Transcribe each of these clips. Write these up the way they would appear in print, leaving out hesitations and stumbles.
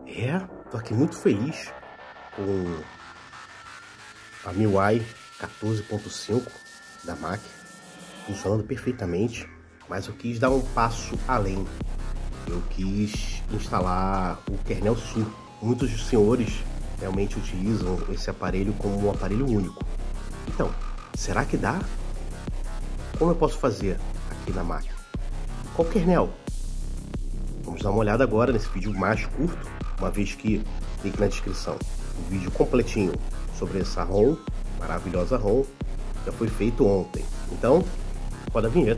Tô aqui muito feliz com a MIUI 14.5 da MAC funcionando perfeitamente, mas eu quis dar um passo além. Eu quis instalar o kernel SU. Muitos dos senhores realmente utilizam esse aparelho como um aparelho único. Então, será que dá? Como eu posso fazer aqui na MAC? Qual kernel? Vamos dar uma olhada agora nesse vídeo mais curto, uma vez que link na descrição. O vídeo completinho sobre essa ROM, maravilhosa ROM, já foi feito ontem. Então, roda a vinheta.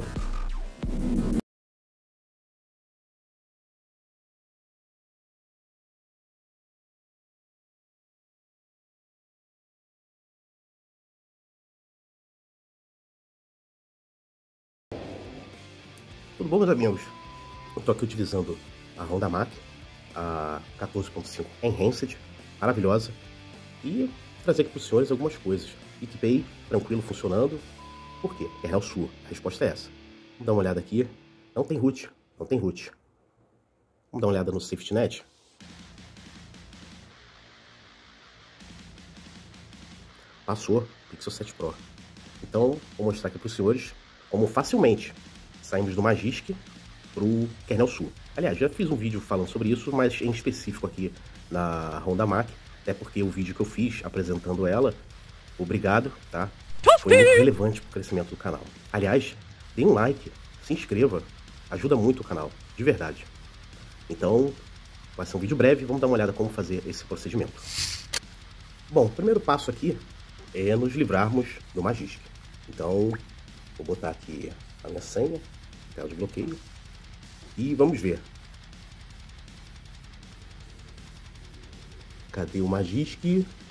Tudo bom, meus amigos? Eu estou aqui utilizando a ROM da MAC, a 14.5 Enhanced, maravilhosa, e vou trazer aqui para os senhores algumas coisas. Equipei, tranquilo, funcionando. Por quê? Kernel SU. A resposta é essa. Vamos dar uma olhada aqui. Não tem root, não tem root. Vamos dar uma olhada no Safety Net. Passou Pixel 7 Pro. Então, vou mostrar aqui para os senhores como facilmente saímos do Magisk para o kernel SU. Aliás, já fiz um vídeo falando sobre isso, mas em específico aqui na ROM da MAC, até porque o vídeo que eu fiz apresentando ela, obrigado, tá? Foi muito relevante para o crescimento do canal. Aliás, dê um like, se inscreva, ajuda muito o canal, de verdade. Então, vai ser um vídeo breve, vamos dar uma olhada como fazer esse procedimento. Bom, o primeiro passo aqui é nos livrarmos do Magisk. Então, vou botar aqui a minha senha, tela de bloqueio, e vamos ver. Cadê o Magisk?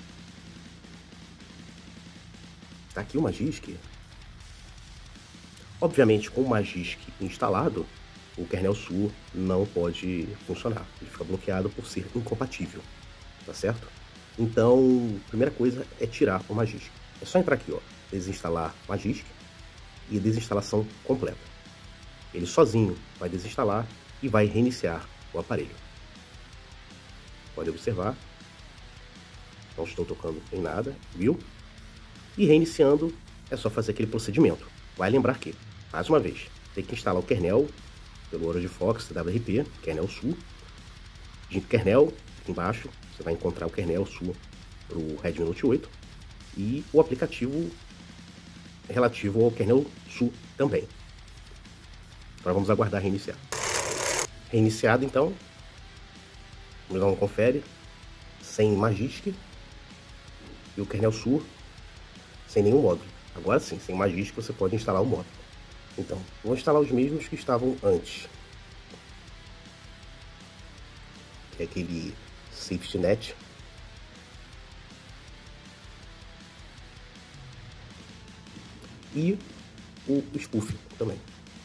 Tá aqui o Magisk. Obviamente, com o Magisk instalado, o kernel SU não pode funcionar. Ele fica bloqueado por ser incompatível, tá certo? Então, a primeira coisa é tirar o Magisk. É só entrar aqui, ó, desinstalar o Magisk e desinstalação completa. Ele sozinho vai desinstalar e vai reiniciar o aparelho. Pode observar, não estou tocando em nada, viu? E reiniciando é só fazer aquele procedimento. Vai lembrar que, mais uma vez, tem que instalar o kernel pelo OrangeFox WRP, kernel SU. De kernel, aqui embaixo, você vai encontrar o kernel SU para o Redmi Note 8 e o aplicativo relativo ao kernel SU também. Agora vamos aguardar reiniciar. Reiniciado, então, vamos dar um confere, sem Magisk e o kernel SU sem nenhum módulo. Agora sim, sem Magisk você pode instalar o módulo. Então, vou instalar os mesmos que estavam antes. Que é aquele Safety Net. E o Spoof também.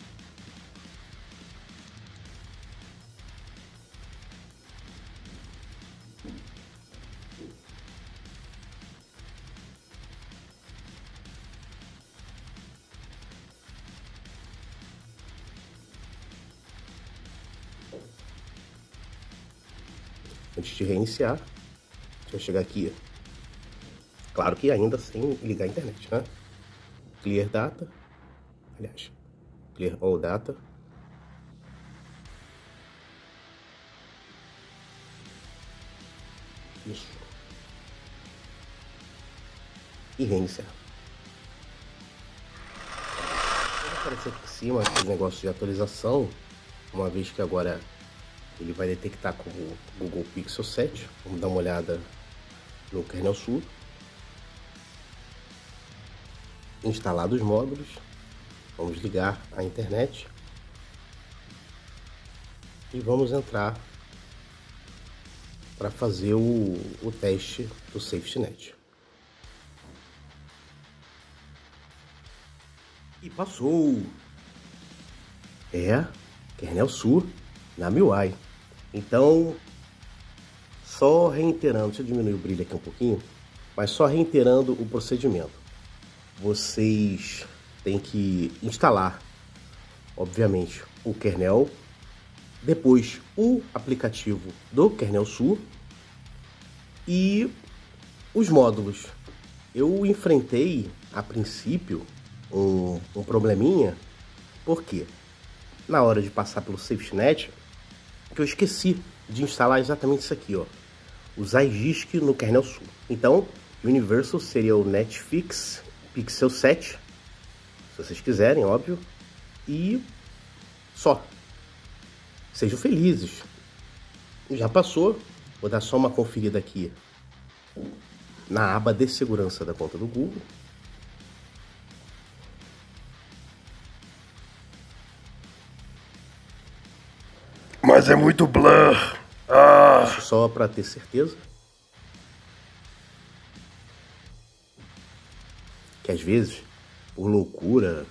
Antes de reiniciar, deixa eu chegar aqui. Claro que ainda sem ligar a internet, né? Clear Data. Aliás, Clear All Data. Isso. E reiniciar. Vai aparecer aqui em cima esse negócio de atualização, uma vez que agora ele vai detectar como Google Pixel 7. Vamos dar uma olhada no kernel SU. Instalados os módulos. Vamos ligar a internet. E vamos entrar para fazer o teste do Safety Net. E passou! Kernel SU na MIUI. Então, só reiterando, deixa eu diminuir o brilho aqui um pouquinho, mas só reiterando o procedimento. Vocês têm que instalar, obviamente, o kernel Depois o aplicativo do kernel Sur e os módulos. Eu enfrentei a princípio um probleminha, porque na hora de passar pelo SafetyNet, que eu esqueci de instalar exatamente isso aqui, ó, o Zygisk no kernel Sur. Então, Universal seria o Netflix Pixel 7, se vocês quiserem, óbvio, e só. Sejam felizes. Já passou, vou dar só uma conferida aqui na aba de segurança da conta do Google. Mas é muito blur. Isso só para ter certeza. Que às vezes, por loucura,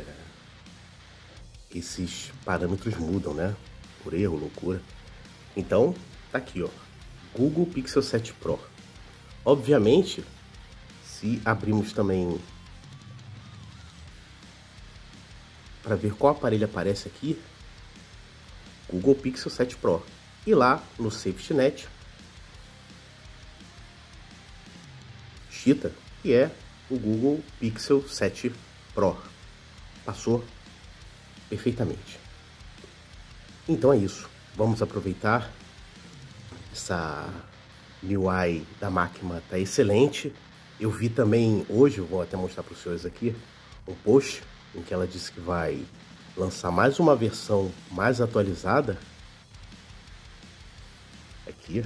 esses parâmetros mudam, né? Por erro, loucura. Então, tá aqui, ó, Google Pixel 7 Pro. Obviamente, se abrimos também para ver qual aparelho aparece aqui, Google Pixel 7 Pro. E lá no SafetyNet, Cheetah, que é o Google Pixel 7 Pro. Passou perfeitamente. Então é isso. Vamos aproveitar. Essa MIUI da máquina tá excelente. Eu vi também hoje, eu vou até mostrar para os senhores aqui, um post em que ela disse que vai lançar mais uma versão mais atualizada. Aqui.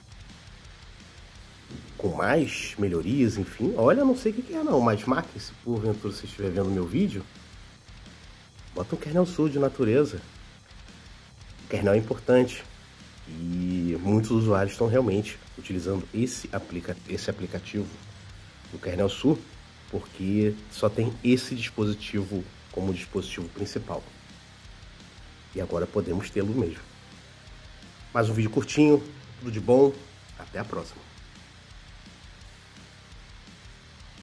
Com mais melhorias, enfim. Olha, não sei o que é não, mas marque se porventura você estiver vendo meu vídeo. Bota um kernel Sur de natureza. O kernel é importante. E muitos usuários estão realmente utilizando esse aplicativo do kernel Sur, porque só tem esse dispositivo como dispositivo principal. E agora podemos tê-lo mesmo. Mais um vídeo curtinho, tudo de bom, até a próxima.